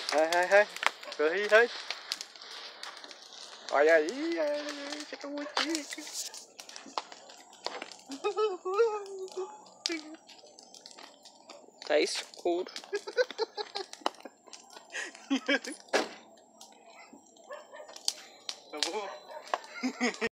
Hai. Corri, hai. Olha aí, chega muito. Tá escuro. Tá bom?